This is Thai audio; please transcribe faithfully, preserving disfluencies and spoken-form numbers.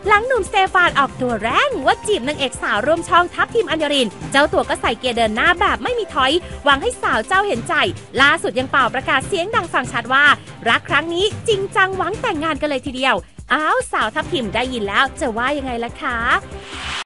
หลังหนุ่มสเตฟานออกตัวแรงว่าจีบนางเอกสาวร่วมช่องทัพทีมอัญญรินเจ้าตัวก็ใส่เกียร์เดินหน้าแบบไม่มีถอยหวังให้สาวเจ้าเห็นใจล่าสุดยังเป่าประกาศเสียงดังฟังชัดว่ารักครั้งนี้จริงจังหวังแต่งงานกันเลยทีเดียวอ้าวสาวทัพทีมได้ยินแล้วจะว่ายังไงล่ะคะ